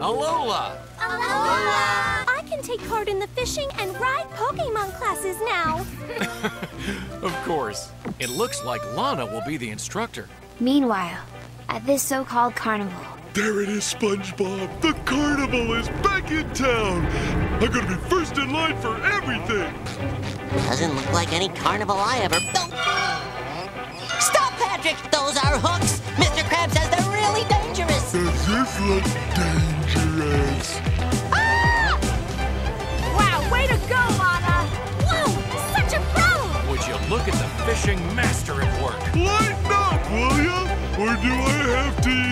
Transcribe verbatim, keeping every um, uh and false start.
Alola! Alola! I can take part in the fishing and ride Pokemon classes now. Of course. It looks like Lana will be the instructor. Meanwhile, at this so-called carnival. There it is, SpongeBob. The carnival is back in town. I'm gonna be first in line for everything. Doesn't look like any carnival I ever... Oh. Stop, Patrick! Those are hooks! Mister Krabs says they're really dangerous! Does this look dangerous? Ah! Wow, way to go, Lana! Whoa, such a pro! Would you look at the fishing master at work? Lighten up, will ya? Or do I have to